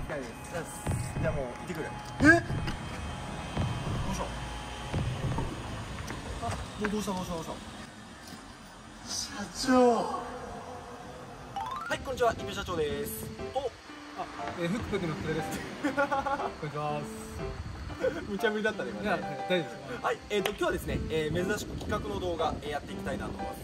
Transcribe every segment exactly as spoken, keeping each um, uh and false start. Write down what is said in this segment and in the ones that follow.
回です。 じゃあもう行ってくる。え？どうしたあ、どうどうしたどうしたどうした社長。はい、こんにちは、一平社長です。お、 あ、えー、フックペクの福田です。こんにちは。 無茶ぶりだったね今ね。 いや、大丈夫です。 はい、えっと今日はですね、えー、珍しく企画の動画、えー、やっていきたいなと思います。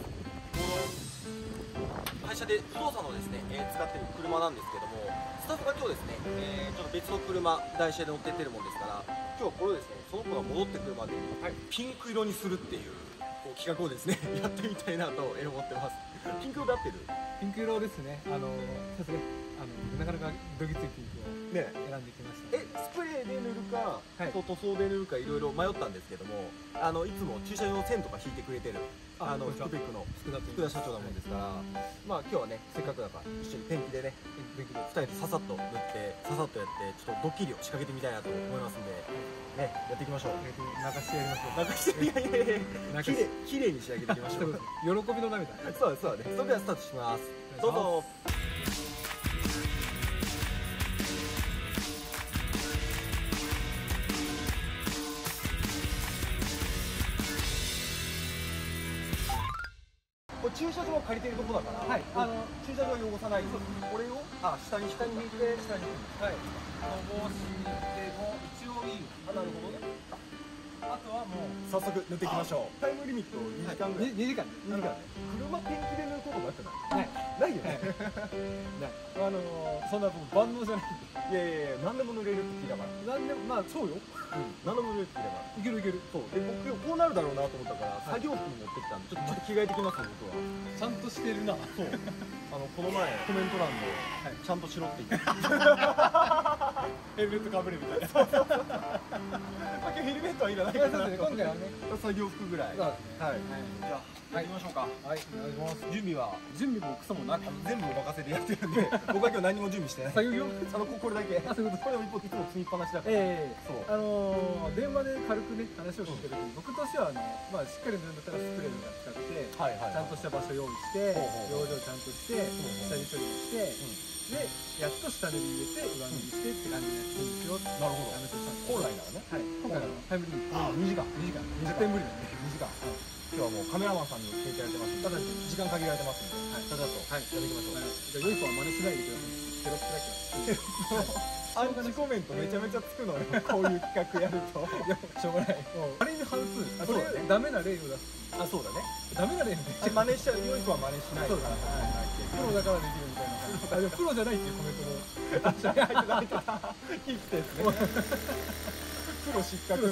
この会社で不動産のですね、えー、使っている車なんですけども、スタッフが今日ですね、えー、ちょっと別の車台車で乗ってってるもんですから、今日はこれをですね、その子が戻ってくるまでに、はい、ピンク色にするっていうこう企画をですねやってみたいなと思ってます。ピンク色で合ってる？ ピンク色ですね。あのそうですね。あのなかなかどぎついピンクをね選んできました。 え、スプレーで塗るか、 はい、 塗装で塗るかいろいろ迷ったんですけども、あのいつも駐車場の線とか引いてくれてるあのフックペックの福田社長なもんですから、はい、まあ今日はねせっかくだから一緒にペンキでね、ペンキでふたりでささっと塗ってささっとやってちょっとドッキリを仕掛けてみたいなと思いますんで、ね、やっていきましょう。 流してやりましょう。 流していやいやいやきれいきれいに仕上げていきましょう。 喜びの涙。 そうですそうです。それではスタートします。どうぞ。これ駐車場は借りてるとこだから、はい、あの駐車場は汚さない。これをあ下に下に引いて下に引く。はい。 帽子でも一応いいよ。 あ、なるほどね。 あとはもう早速塗っていきましょう。タイムリミットにじかんぐらい。 にじかん。 にじかんね。車ペンキで塗ることなくない？ない。ないよね。 ない。あのそんな僕万能じゃないんで。 いやいやいや、何でも塗れるって聞いたから。 何でもまあそうよ。 何でも塗れるって聞いたから。 いけるいける。 そう。で僕こうなるだろうなと思ったから作業服持ってきたんで、ちょっと着替えてきますよ僕は。 ちゃんとしてるな。 そう。あのこの前コメント欄でちゃんとしろって言って。 ヘルメットかぶれみたいな。 ヘルメットはいらないから。 今回はね作業服ぐらい。はい。じゃあ行きましょうか。 はい、お願いします。 準備は準備もクソもなく全部任せてやってるんで、僕は今日何も準備してない。 作業用あのこれだけ。あ、そういうこと。これも一歩いつも積みっぱなしだから。 ええ、そう。あの電話で軽くね話を聞いた時に、僕としてはあのまあしっかり塗るんだったらスプレーとか使って、ちゃんとした場所用意して、養生ちゃんとして、下地処理して。で、やっと下塗り入れて上塗りしてって感じでやってるんですよ。なるほど。話をしたんです。本来ならね。はい。今回のタイムリミットにじかん。にじかん。絶対無理だね。にじかん。 今日はもうカメラマンさんに教えてやられてます。ただ時間限られてますんで、はい。さっさとやっていきましょう。 じゃあ良い子は真似しないでください。テロップだけは。 アンチコメントめちゃめちゃつくのよ。こういう企画やると。いや、しょうがない。あれに半数。これダメな例を出す。あ、そうだね。ダメな例で。真似しちゃう。良い子は真似しない。そうだね。プロだからできるみたいな。プロじゃないっていうコメントも確かに入ってた入ってた。生きてですね。プロ失格。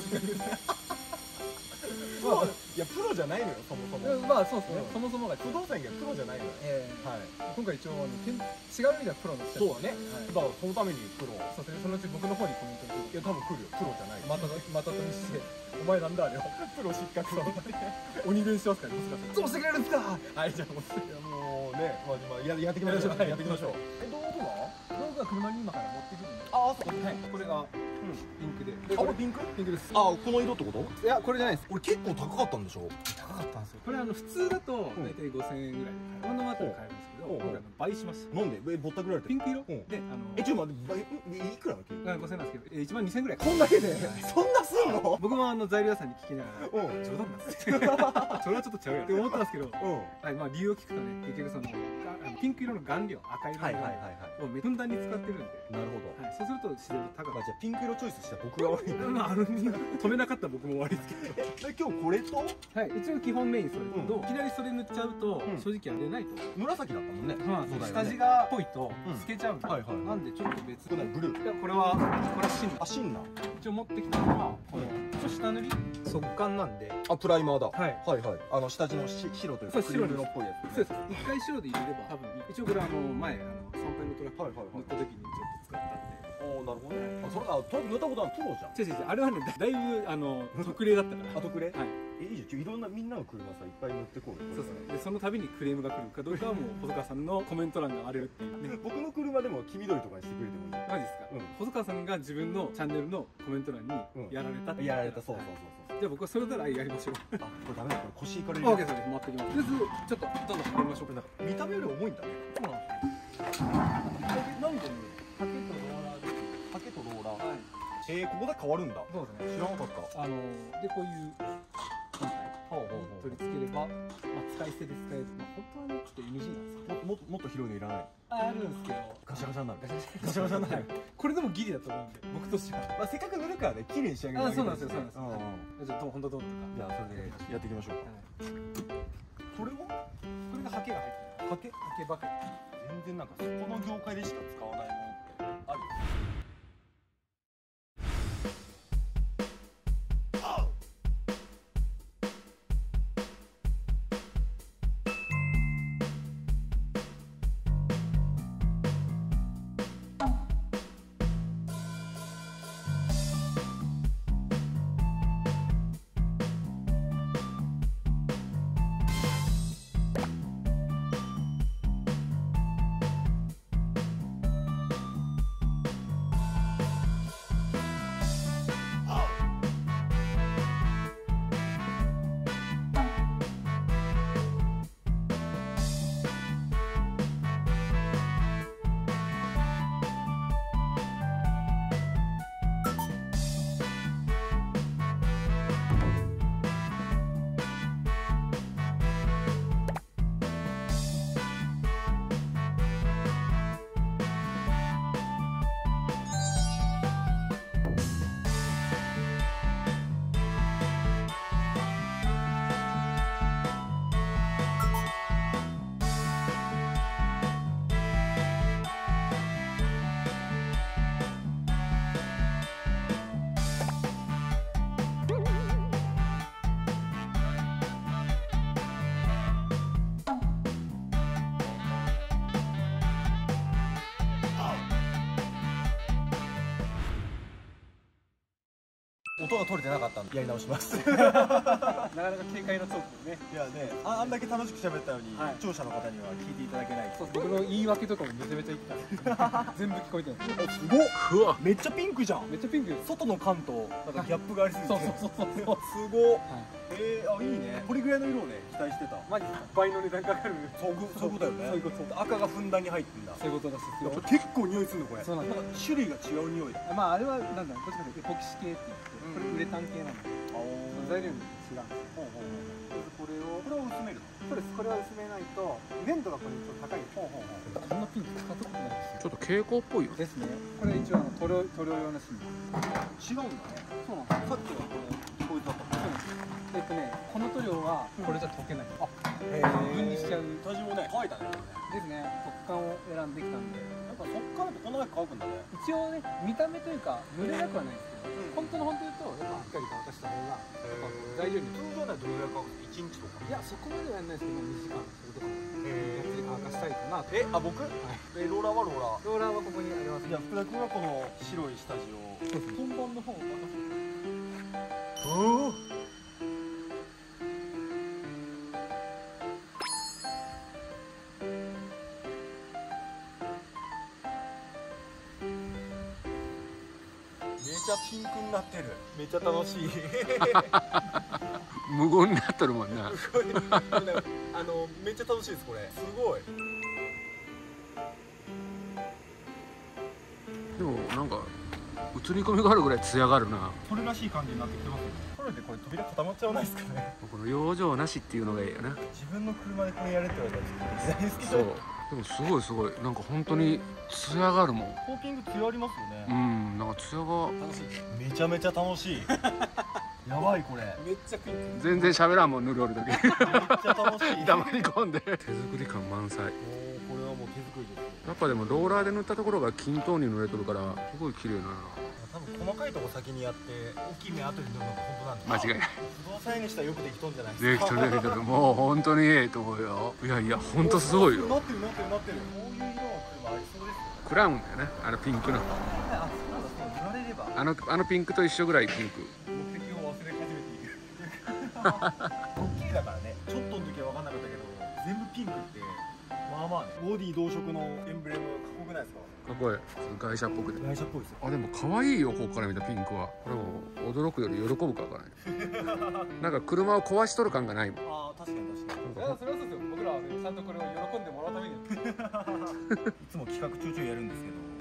まあいやプロじゃないのよそもそも。まあそうですね。そもそもが不動産業プロじゃないのよ。はい。今回一応あの違う意味ではプロの人。そうだね。だからそのためにプロ。そうですね。そのうち僕の方にコメント来る。いや多分来るよ。プロじゃない。またまたとにしてお前なんだあれは。プロ失格そう。鬼弁しますからね。どうしてくれるんですか。はいじゃあもうねまあややっていきましょう。やっていきましょう。え道具は？道具は車に今から持ってくるんで。ああそう。はい。これがピンクで。あこれピンク？ピンクです。あこの色ってこと？いやこれじゃないです。これ結構高かったんでしょ？高かったんですよ。これあの普通だと大体ごせんえんぐらいでこのままで買えるんですけど、今回倍しました。なんで？えぼったくられて？ピンク色？であのえちょっと待っていくらの金額？ごせんえんなんですけどいちまんにせんえんぐらい。こんだけで？そんなすんの？僕もあの材料屋さんに聞きながら冗談なんですよ。それはちょっとちゃうよって思ったんですけど、はいまあ理由を聞くとね結局そのピンク色の顔料赤色のをふんだんに使ってるんで。なるほど。そうすると自然と高く。じゃあピンク色チョイスした僕が悪い。あの止めなかった僕も悪いですけど。今日これと？はい一応基本メインそれけどいきなりそれ塗っちゃうと正直やれないと。紫だったもんね。下地が濃いと透けちゃうんで。なんでちょっと別。これブルー。いやこれはこれはシンナー。あシンナー。一応持ってきたのはこの下塗り速乾なんで。あプライマーだ。はいはいはい。あの下地の白というかクリーム色っぽいやつ。そうです。一回白で入れれば多分一応これあの前あのさんぱいのトラック塗った時にちょっと使ったんで。おおなるほどね。あそれあと塗ったことはプロじゃん。違う違うあれはねだいぶあの特例だったから。あ特例？はい。えいいじゃん。いろんなみんなの車さいっぱい塗ってこうよ。そうですね。でその度にクレームが来るかどうかはもう細川さんのコメント欄が荒れるっていうね。僕の車でも黄緑とかにしてくれてもいい。マジですか？細川さんが自分のチャンネルのコメント欄にやられたってやられた。そうそうそうそう。じゃあ僕はそれならやりましょう。あこれダメだこれ腰いかれる。オーケーです。回ってきます。とりあえずちょっとどんどんやりましょう。見た目より重いんだね。そうなんですよ。なんでね竹とローラーで。 えー、ここで変わるんだ。 そうですね。 知らなかった。 あのでこういう本体取り付ければ、まあ使い捨てで使える。まあ本当はねちょっと エヌジー なんですよ。 もっともっと広いのいらない。 あるんですけど、 ガシャガシャになる。 ガシャガシャガシャになる。これでもギリだと思うんで、僕としては。 まあせっかく塗るからね、綺麗に仕上げる。 あ、そうなんですよ、そうなんですよ。じゃあ本当どうとか。 じゃあそれでやっていきましょうか。これは？ これがハケが入ってる。ハケ？ハケばかり。 全然なんかそこの業界でしか使わないものってあるよ。音が取れてなかったんでやり直します。なかなか軽快なトークね。 いやね、あ, あんだけ楽しく喋ったのに、はい、視聴者の方には聞いていただけない。 そう、僕の言い訳とかもめちゃめちゃ言ってた。全部聞こえてる。 お、すごっ。うわ、めっちゃピンクじゃん。 めっちゃピンク。 外の缶となんかギャップがありすぎて。 そうそうそうそう。 すごっ。えー、あ、いいね。これぐらいの色をね期待してた。 マジ倍の値段かかる。 そうそういうことだよね。そういうこと。赤がふんだんに入ってんだ。 そういうことですよ。 結構匂いするのこれ。 そうなんだ。 種類が違う匂い。 まああれはなんだ、どっちかというとエポキシ系って言って、これウレタン系なんで。材料に違うんです。これをこれを薄めるの。 そうです。これは薄めないと粘度がこれちょっと高い。こんなピンク使ったことないです。 ちょっと蛍光っぽいよですね。これ一応あの塗料塗料用の芯。 違うんだね。 そうなんです。 さっきはこれこういうだった。 そうなんです。えっとね、この塗料はこれじゃ溶けない。あ、分離しちゃう。 私もね乾いたね。 ですね。速乾を選んできたんで。 やっぱ速乾ってこんなに乾くんだね。 一応ね、見た目というか濡れなくはないですけど、本当の本当言うとやっぱしっかり乾かした方が材料に。 通常ならどれぐらい乾く？いちにちとか。 いや、そこまではやらないですけど、にじかんそれとかやって乾かしたいかなと。 え、あ、僕？え、ローラーはローラー。 ローラーはここにあります。 じゃあ福田君はこの白い下地を。 本番の方を任せて。 おお。めっちゃピンクになってる。めっちゃ楽しい。 無言になっとるもんな。 あのめっちゃ楽しいですこれ。すごい。 でもなんか映り込みがあるぐらい艶があるな。 これらしい感じになってきてますね。これでこれ扉固まっちゃわないですかね。 この養生なしっていうのがいいよな。 自分の車でこれやれって言われたらちょっとできないですけど。 そう。でもすごいすごい、なんか本当に艶があるもん。 コーティング艶ありますよね。 うん、なんか艶が楽しい。めちゃめちゃ楽しい。やばいこれ。 めっちゃピンク。 全然喋らんもん、塗るおるだけ。 めっちゃ楽しい。 黙り込んで。手作り感満載。 おお、これはもう手作りです。 やっぱでもローラーで塗ったところが均等に塗れとるからすごい綺麗な。 多分細かいとこ先にやって大きい目後に塗るのが本当なんで。 間違いない。 不動産屋にしたらよくできとんじゃないですか。 できとるできとる。もう本当にええと思うよ。いやいや本当すごいよ。 なってるなってるなってる。こういう色の車ありそうですよ。 クラウンだよね、あのピンクの。 あ、そうだそう、塗られれば。 あのあのピンクと一緒ぐらいピンク。 目的を忘れ始めている。ドッキリだからね。ちょっとの時は分かんなかったけど、全部ピンクってまあまあね。ボディ同色のエンブレムかっこよくないですか？ かっこいい。外車っぽくて。 外車っぽいですよ。 あ、でも可愛いよ、ここから見たピンクは。これも驚くより喜ぶかわからない。なんか車を壊しとる感がないもん。 ああ、確かに確かに。 いや、それはそうですよ。僕らはね、ちゃんとこれを喜んでもらうために。 いつも企画ちょいちょいやるんですけど、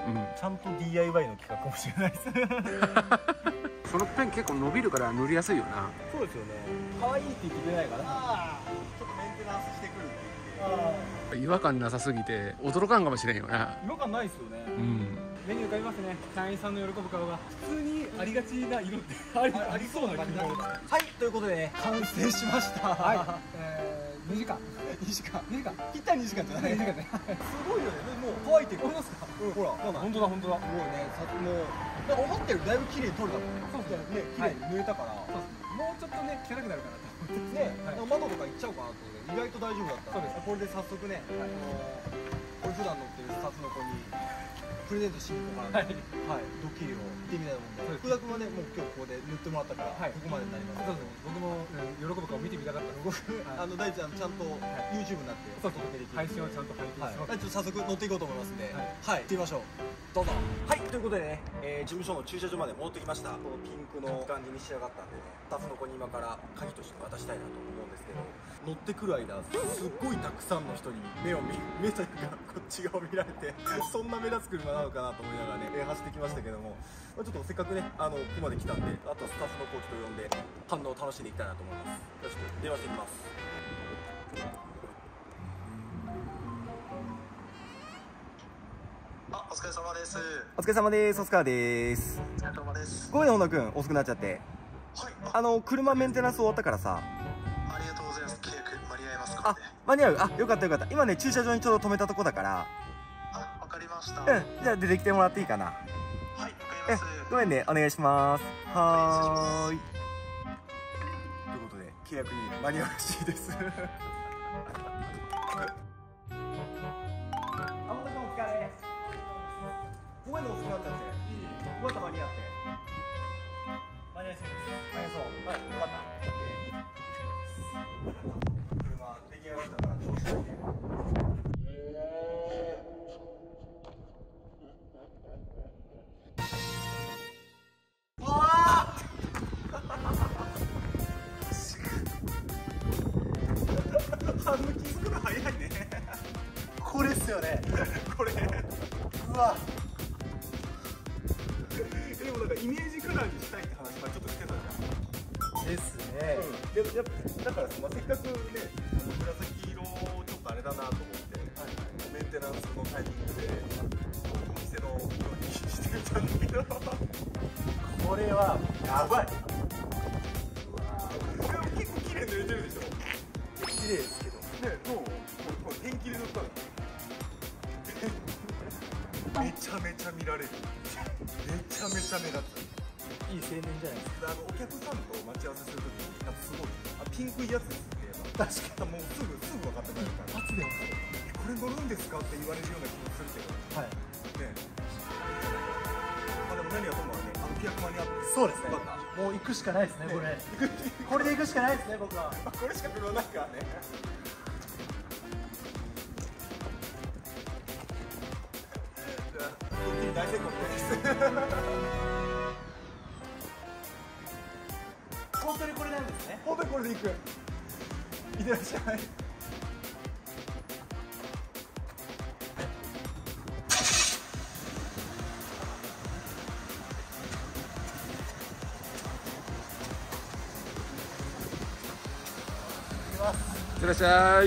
ちゃんと ディーアイワイ の企画かもしれないですそのペン結構伸びるから塗りやすいよな。 そうですよね。可愛いって言ってくれないかな。ああ、ちょっとメンテナンスしてくるんで。ああ、 違和感なさすぎて驚かんかもしれんよな。 違和感ないですよね。 うん。 目に浮かびますね、社員さんの喜ぶ顔が。普通にありがちな色ってありありそうな感じ。 はい、ということでね、完成しました。 はい、えー、にじかんにじかんにじかんぴったりにじかんじゃない。 にじかんね。 すごいよね。もう乾いてる。 思いますか。 ほら、 本当だ本当だ。 すごいね。さもうなんか思ってるだいぶ綺麗に撮れたもんね。そうですね。綺麗に塗れたから。 もうちょっとね汚くなるかなと思ってね、窓とか行っちゃおうかなと思って意外と大丈夫だった。そうです。これで早速ね、あのこれ普段乗ってるスタッフの子にプレゼントしに行こうかなと。はい、ドッキリを見てみたいと思うんで、福田君はね、もう今日ここで塗ってもらったから、ここまでになります。 そうですね。僕も喜ぶ顔見てみたかったので、僕あの大地さんちゃんと YouTube になってお届けできる配信をちゃんと拝見します。 ちょっと早速乗っていこうと思いますんで、はい、行ってみましょう。どうぞ。はい、ということでね、えー、事務所の駐車場まで戻ってきました。このピンクの感じに仕上がったんでね、スタッフの子に今から鍵として渡したいなと思うんですけど、乗ってくる間すっごいたくさんの人に目を見目というかこっち側を見られてそんな目立つ車なのかなと思いながらね、えー、走ってきましたけども、まあ、ちょっとせっかくねあのここまで来たんで、あとはスタッフの子をちょっと呼んで反応を楽しんでいきたいなと思います。じゃあちょっと電話してきます。 あ、お疲れ様です。 お疲れ様です。お疲れです。 お疲れ様です。 ごめんね、本田君、遅くなっちゃって。 はい。 あの、車メンテナンス終わったからさ。 ありがとうございます。契約間に合いますか、ね。 あ、間に合う。あ、よかったよかった。今ね、駐車場にちょうど止めたとこだから。 あ、わかりました。うん。 じゃあ出てきてもらっていいかな。はい、 わかります。 ごめんね、お願いします。はーい。ということで、契約に間に合うらしいです。あ、本田君お疲れ。ごめんね、遅くなっちゃって。よかった、間に合って。間に合いそうです。間に合いそう。はい、よかった。車出来上がったから調子乗って。うわあ。反応気づくの早いね。これっすよね。これ。うわ。でもなんかイメージカラーにしたいって話はちょっとしてたじゃん。ですね。うん、でもやっぱだからさ、まあ、せっかくね、あの紫色ちょっとあれだなと思って、はいはい、メンテナンスのタイミングでお店の色にしてみたんだけど、これはやばい。でも結構綺麗に塗れてるでしょ。綺麗ですけど。ね、もうこれペンキで塗ったの。めちゃめちゃ見られる。めちゃめちゃ目立つ。いい青年じゃないですか。あのお客さんと待ち合わせするときになんかすごいあピンクいやつですって言えば確かにもうすぐすぐ分かってくれるから。一発で分かる。これ乗るんですかって言われるような気もするけど。はい。ね。まあでも何はともあれね、あの契約間に合って。そうですね。もう行くしかないですねこれ。これで行くしかないですね僕は。これしか車ないからね。大成功です。本当にこれなんですね。本当にこれでいく。いってらっしゃい。 いってらっしゃい。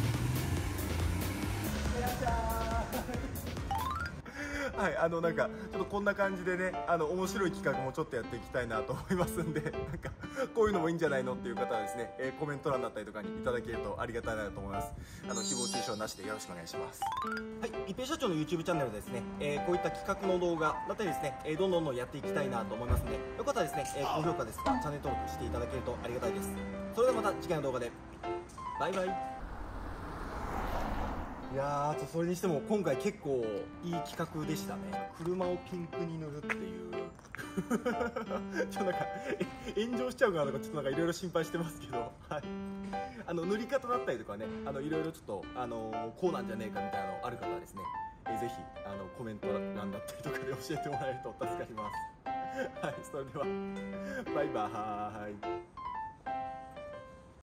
はい、あのなんかちょっとこんな感じでね、あの面白い企画もちょっとやっていきたいなと思いますんで、なんかこういうのもいいんじゃないのっていう方はですね、えー、コメント欄だったりとかにいただけるとありがたいなと思います。あの誹謗中傷なしでよろしくお願いします。はい、一平社長の YouTube チャンネルでですね、えー、こういった企画の動画だったりですね、えー、どんどんどんやっていきたいなと思いますので、よかったらですね、えー、高評価ですとかチャンネル登録していただけるとありがたいです。それではまた次回の動画でバイバイ。いやー、それにしても今回結構いい企画でしたね。車をピンクに塗るっていうちょっとなんか炎上しちゃうかなとかちょっとなんかいろいろ心配してますけど、はい、あの塗り方だったりとかね、あのいろいろちょっとあのこうなんじゃねえかみたいなのある方はですね、えぜひあのコメント欄だったりとかで教えてもらえると助かります。はい、それではバイバーイ。